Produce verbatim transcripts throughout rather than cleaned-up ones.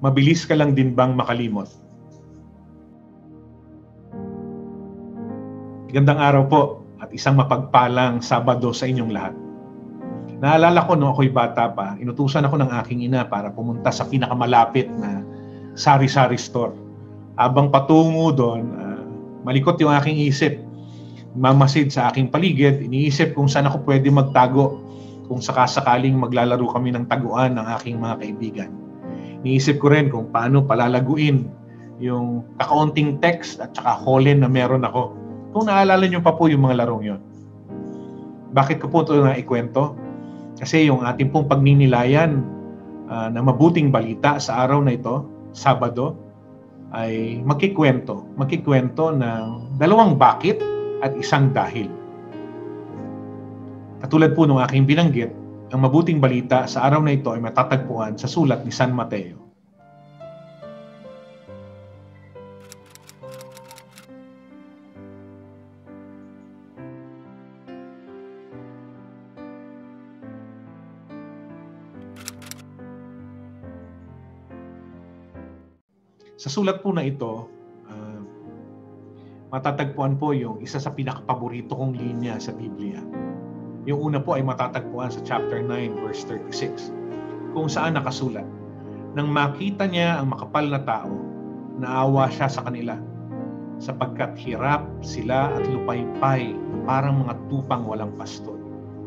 Mabilis ka lang din bang makalimot? Gandang araw po at isang mapagpalang Sabado sa inyong lahat. Naalala ko nung ako'y bata pa, inutusan ako ng aking ina para pumunta sa pinakamalapit na sari-sari store. Habang patungo doon, uh, malikot yung aking isip. Mamasid sa aking paligid, iniisip kung saan ako pwede magtago kung sakasakaling maglalaro kami ng taguan ng aking mga kaibigan. Iniisip ko rin kung paano palalaguin yung kakaunting text at saka holen na meron ako. Kung naalala nyo pa po yung mga larong yon. Bakit ko po ito na ikwento? Kasi yung ating pong pagninilayan uh, na mabuting balita sa araw na ito, Sabado, ay magkikwento. Magkikwento ng dalawang bakit at isang dahil. Katulad po ng aking binanggit, ang mabuting balita sa araw na ito ay matatagpuan sa sulat ni San Mateo. Sa sulat po na ito, uh, matatagpuan po yung isa sa pinakapaborito kong linya sa Biblia. Yung una po ay matatagpuan sa chapter nine, verse thirty-six, kung saan nakasulat, nang makita niya ang makapal na tao, naawa siya sa kanila, sapagkat hirap sila at lupaypay na parang mga tupang walang pastol.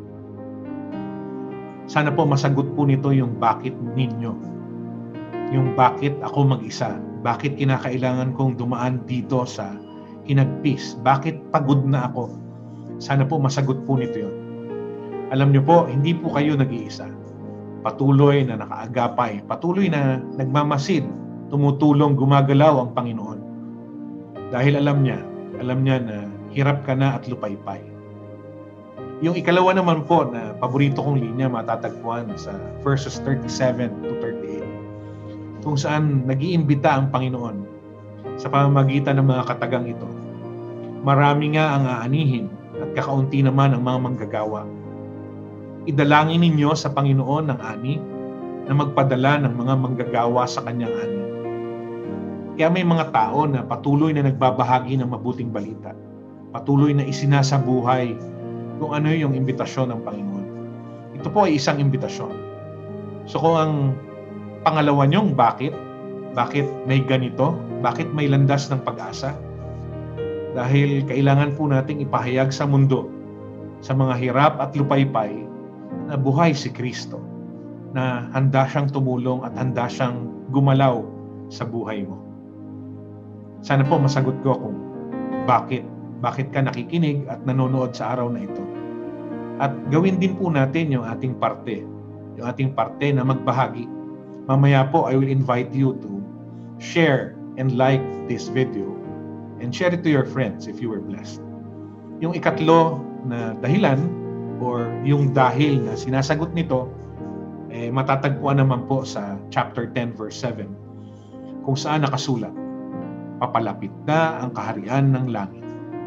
Sana po masagot po nito yung bakit ninyo. Yung bakit ako mag-isa. Bakit kinakailangan kong dumaan dito sa hinagpis? Bakit pagod na ako? Sana po masagot po nito yun. Alam niyo po, hindi po kayo nag-iisa. Patuloy na nakaagapay, patuloy na nagmamasid, tumutulong, gumagalaw ang Panginoon. Dahil alam niya, alam niya na hirap ka na at lupaypay. Yung ikalawa naman po na paborito kong linya matatagpuan sa verses thirty-seven to thirty-eight. Kung saan nag-iimbita ang Panginoon sa pamamagitan ng mga katagang ito. Marami nga ang aanihin at kakaunti naman ang mga manggagawa. Idalangin ninyo sa Panginoon ng ani na magpadala ng mga manggagawa sa kanyang ani. Kaya may mga tao na patuloy na nagbabahagi ng mabuting balita. Patuloy na isinasabuhay kung ano yung imbitasyon ng Panginoon. Ito po ay isang imbitasyon. So kung ang pangalawa niyong bakit, bakit may ganito, bakit may landas ng pag-asa? Dahil kailangan po nating ipahayag sa mundo, sa mga hirap at lupaypay, na buhay si Kristo, na handa siyang tumulong at handa siyang gumalaw sa buhay mo. Sana po masagot ko kung bakit, bakit ka nakikinig at nanonood sa araw na ito. At gawin din po natin yung ating parte, yung ating parte na magbahagi. Mamaya po, I will invite you to share and like this video and share it to your friends if you were blessed. Yung ikatlo na dahilan or yung dahil na sinasagot nito, eh, matatagpuan naman po sa chapter ten, verse seven, kung saan nakasulat, papalapit na ang kaharian ng langit.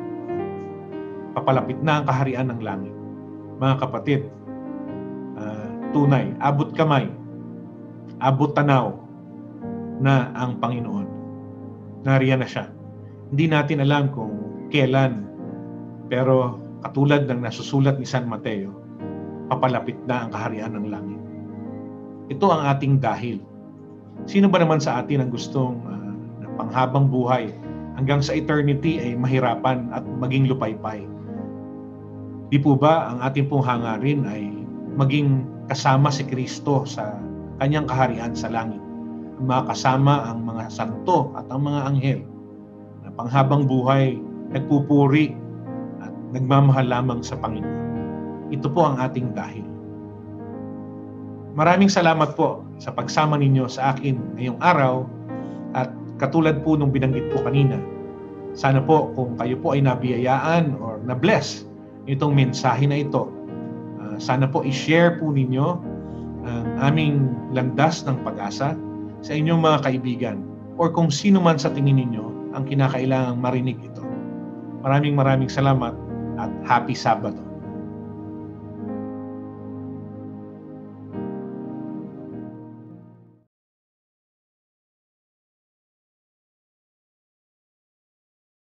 Papalapit na ang kaharian ng langit. Mga kapatid, uh, tunay, abot kamay, abot tanaw na ang Panginoon. Nariyan na siya. Hindi natin alam kung kailan, pero katulad ng nasusulat ni San Mateo, papalapit na ang kaharian ng langit. Ito ang ating dahil. Sino ba naman sa atin ang gustong uh, na panghabang buhay hanggang sa eternity ay mahirapan at maging lupaypay? Di po ba ang ating pong hangarin ay maging kasama si Kristo sa kanyang kaharian sa langit? Makasama ang mga santo at ang mga anghel na panghabang buhay, nagpupuri at nagmamahal lamang sa Panginoon. Ito po ang ating dahil. Maraming salamat po sa pagsama ninyo sa akin ngayong araw at katulad po nung binanggit ko kanina, sana po kung kayo po ay nabiyayaan or na-bless itong mensahe na ito, uh, sana po i-share po ninyo ang aming landas ng pag-asa sa inyong mga kaibigan or kung sino man sa tingin ninyo ang kinakailangang marinig ito. Maraming maraming salamat at happy Sabado.